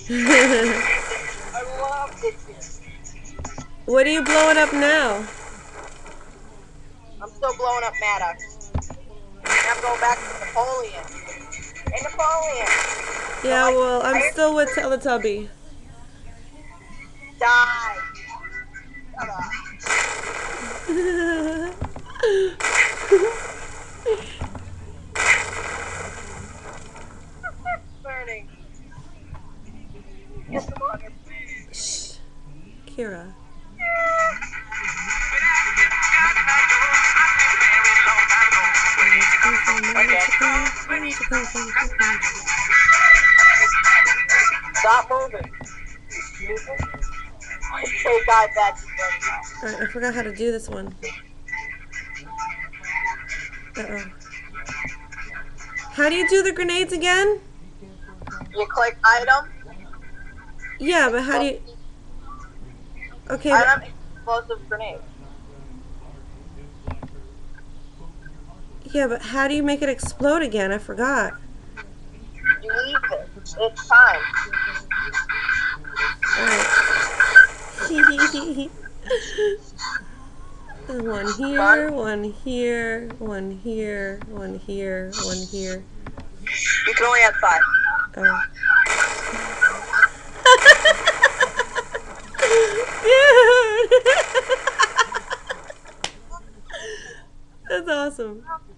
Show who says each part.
Speaker 1: I love it here.
Speaker 2: What are you blowing up now?
Speaker 1: I'm still blowing up Maddox. And I'm going back to Napoleon. Hey, Napoleon.
Speaker 2: Yeah, well, I'm still with Teletubby.
Speaker 1: Die. Shut up. Burning. Get some water, please.
Speaker 2: Shh. Kira.
Speaker 1: Stop moving. Okay, guys, that's
Speaker 2: Alright, I forgot how to do this one. Uh-oh. How do you do the grenades again?
Speaker 1: You click item.
Speaker 2: Yeah, but how do you... Okay,
Speaker 1: Item explosive grenade.
Speaker 2: yeah, but how do you make it explode again? I forgot.
Speaker 1: You leave it. It's time.
Speaker 2: Alright. One here, one here, one here, one here, one here.
Speaker 1: You can only have 5.
Speaker 2: Oh. Dude! That's awesome.